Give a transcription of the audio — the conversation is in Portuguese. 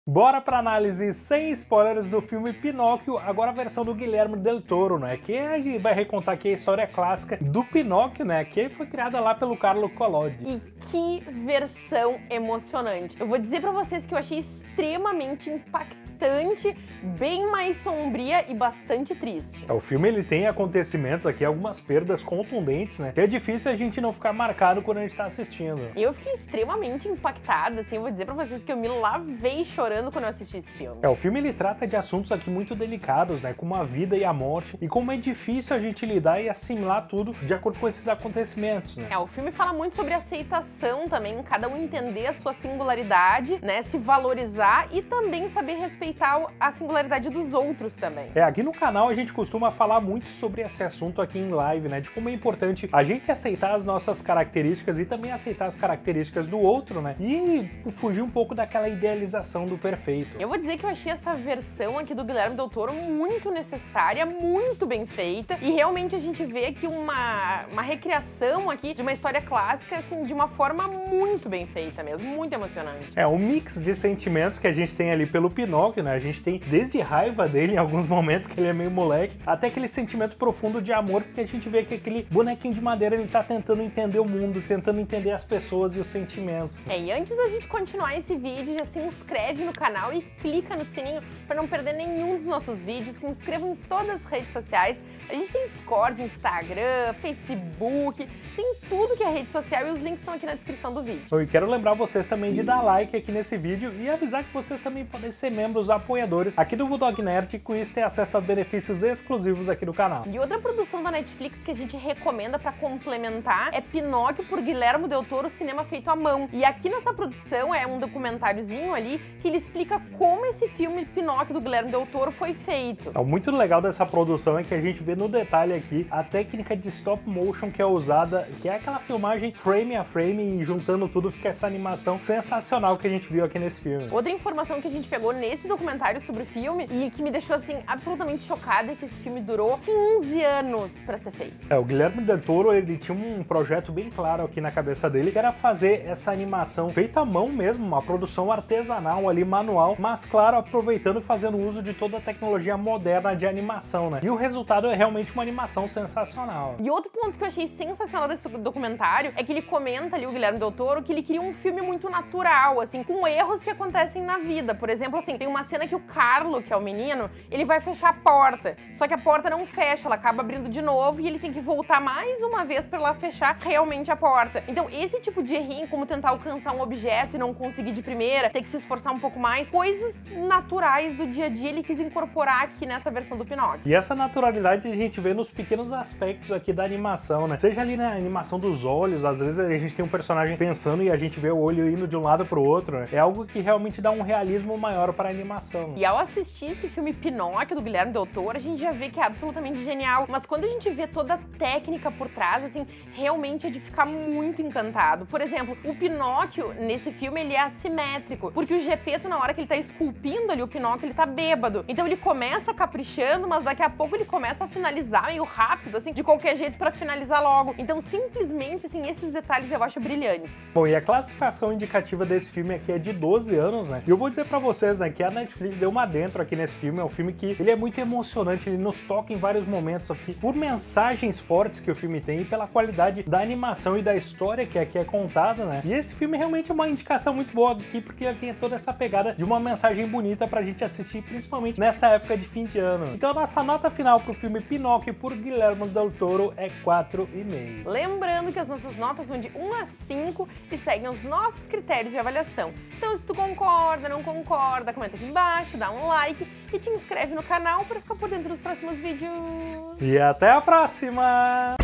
Bora pra análise sem spoilers do filme Pinóquio, agora a versão do Guilherme Del Toro, né? Que a gente vai recontar aqui a história clássica do Pinóquio, né? Que foi criada lá pelo Carlo Collodi. E que versão emocionante! Eu vou dizer pra vocês que eu achei extremamente impactante, bem mais sombria e bastante triste. O filme ele tem acontecimentos aqui, algumas perdas contundentes, né? Que é difícil a gente não ficar marcado quando a gente tá assistindo. Eu fiquei extremamente impactada, assim, eu vou dizer pra vocês que eu me lavei chorando quando eu assisti esse filme. O filme ele trata de assuntos aqui muito delicados, né? Como a vida e a morte, e como é difícil a gente lidar e assimilar tudo de acordo com esses acontecimentos, né? O filme fala muito sobre aceitação também, cada um entender a sua singularidade, né? Se valorizar e também saber respeitar a singularidade dos outros também. Aqui no canal a gente costuma falar muito sobre esse assunto aqui em live, né? De como é importante a gente aceitar as nossas características e também aceitar as características do outro, né? E fugir um pouco daquela idealização do perfeito. Eu vou dizer que eu achei essa versão aqui do Guilherme Del Toro muito necessária, muito bem feita, e realmente a gente vê aqui uma recriação aqui de uma história clássica, assim, de uma forma muito bem feita mesmo, muito emocionante. Um mix de sentimentos que a gente tem ali pelo Pinóquio, né? A gente tem desde raiva dele em alguns momentos, que ele é meio moleque, até aquele sentimento profundo de amor, porque a gente vê que aquele bonequinho de madeira, ele tá tentando entender o mundo, tentando entender as pessoas e os sentimentos. E antes da gente continuar esse vídeo, já se inscreve no canal e clica no sininho para não perder nenhum dos nossos vídeos. Se inscreva em todas as redes sociais. A gente tem Discord, Instagram, Facebook, tem tudo que é rede social e os links estão aqui na descrição do vídeo. E quero lembrar vocês também de dar like aqui nesse vídeo e avisar que vocês também podem ser membros apoiadores aqui do Bulldog Nerd e com isso ter acesso a benefícios exclusivos aqui do canal. E outra produção da Netflix que a gente recomenda para complementar é Pinóquio por Guilherme Del Toro, cinema feito à mão. E aqui nessa produção é um documentáriozinho ali que ele explica como esse filme Pinóquio do Guilherme Del Toro foi feito. Muito legal dessa produção é que a gente vê no detalhe aqui a técnica de stop motion que é usada, que é aquela filmagem frame a frame e juntando tudo fica essa animação sensacional que a gente viu aqui nesse filme. Outra informação que a gente pegou nesse documentário sobre o filme e que me deixou assim absolutamente chocada é que esse filme durou 15 anos para ser feito. O Guilherme Del Toro, ele tinha um projeto bem claro aqui na cabeça dele, que era fazer essa animação feita à mão mesmo, uma produção artesanal ali, manual, mas claro, aproveitando e fazendo uso de toda a tecnologia moderna de animação, né? E o resultado é realmente uma animação sensacional. E outro ponto que eu achei sensacional desse documentário é que ele comenta ali, o Guilherme Del Toro, que ele queria um filme muito natural, assim, com erros que acontecem na vida. Por exemplo, assim, tem uma cena que o Carlo, que é o menino, ele vai fechar a porta, só que a porta não fecha, ela acaba abrindo de novo e ele tem que voltar mais uma vez pra ela fechar realmente a porta. Então, esse tipo de errinho, como tentar alcançar um objeto e não conseguir de primeira, ter que se esforçar um pouco mais, coisas naturais do dia a dia, ele quis incorporar aqui nessa versão do Pinóquio. E essa naturalidade a gente vê nos pequenos aspectos aqui da animação, né? Seja ali na animação dos olhos, às vezes a gente tem um personagem pensando e a gente vê o olho indo de um lado pro outro, né? É algo que realmente dá um realismo maior para a animação. E ao assistir esse filme Pinóquio do Guilherme Del Toro, a gente já vê que é absolutamente genial, mas quando a gente vê toda a técnica por trás, assim, realmente é de ficar muito encantado. Por exemplo, o Pinóquio, nesse filme, ele é assimétrico, porque o Gepeto, na hora que ele tá esculpindo ali o Pinóquio, ele tá bêbado. Então ele começa caprichando, mas daqui a pouco ele começa a finalizar meio rápido, assim, de qualquer jeito pra finalizar logo. Então, simplesmente, assim, esses detalhes eu acho brilhantes. Bom, e a classificação indicativa desse filme aqui é de 12 anos, né? E eu vou dizer pra vocês, né, que a Netflix deu uma dentro aqui nesse filme. É um filme que ele é muito emocionante, ele nos toca em vários momentos aqui, por mensagens fortes que o filme tem e pela qualidade da animação e da história que aqui é contada, né? E esse filme realmente é uma indicação muito boa aqui, porque ele tem toda essa pegada de uma mensagem bonita pra gente assistir, principalmente nessa época de fim de ano. Então a nossa nota final pro filme Pinóquio por Guilherme Del Toro é 4,5. Lembrando que as nossas notas vão de 1 a 5 e seguem os nossos critérios de avaliação. Então, se tu concorda, não concorda, comenta aqui embaixo, dá um like e te inscreve no canal para ficar por dentro dos próximos vídeos. E até a próxima!